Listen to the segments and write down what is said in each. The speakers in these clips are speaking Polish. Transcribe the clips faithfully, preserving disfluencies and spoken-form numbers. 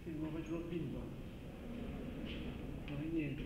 filmować lot windą. No i nie jedzie.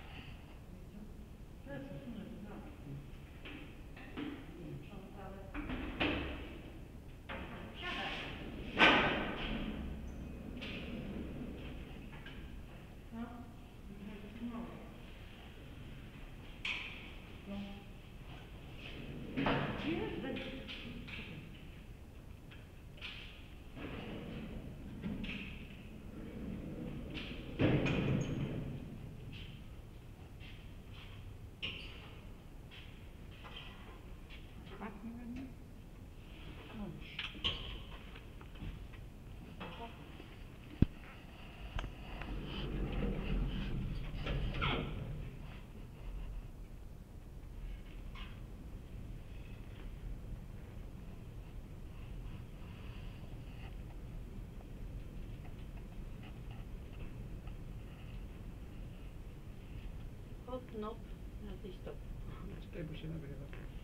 Hop, nop, na stop. Czekaj, bo się nagrywa.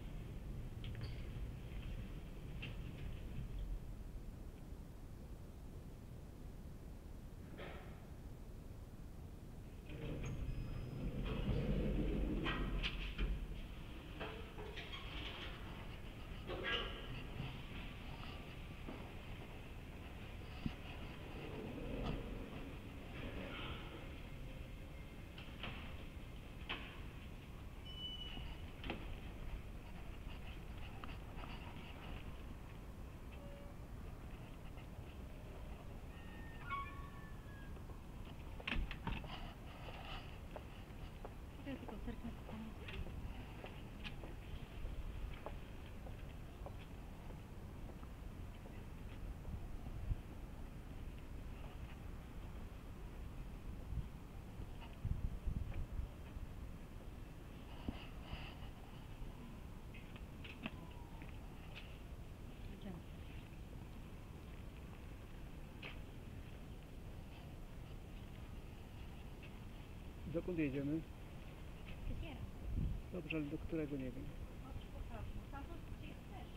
Dokąd jedziemy? Fryzjera. Dobrze, ale do którego nie wiem. Chodź, pokażę. Tam gdzie chcesz.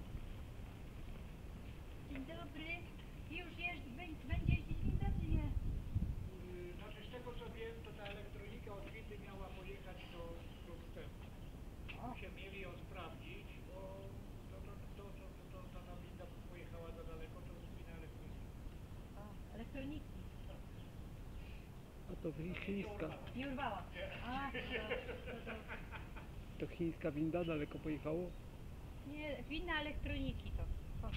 Dzień dobry. Już jeździ, będzie jeździć winda, czy nie? Yy, Znaczy z tego co wiem, to ta elektronika od windy miała pojechać do producenta. Się mieli ją sprawdzić, bo to, to, to, to, to, to ta winda pojechała za daleko, to jest wina elektroniki. O, elektroniki. A to chińska. Nie urwała. A, to, to, to. To chińska winda daleko pojechało? Nie, winna elektroniki to. Chodź.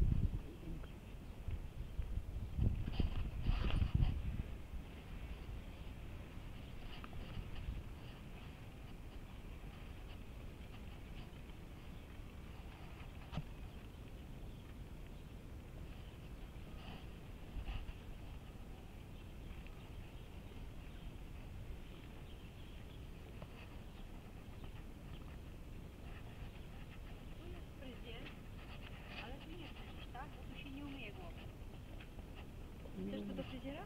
Chcesz tu do fryzjera?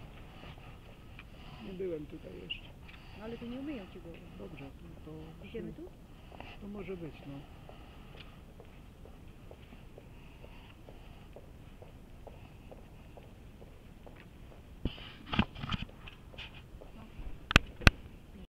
Nie byłem tutaj jeszcze. No ale to nie umyją ci głowy. Dobrze, to... Idziemy tu? To może być, no.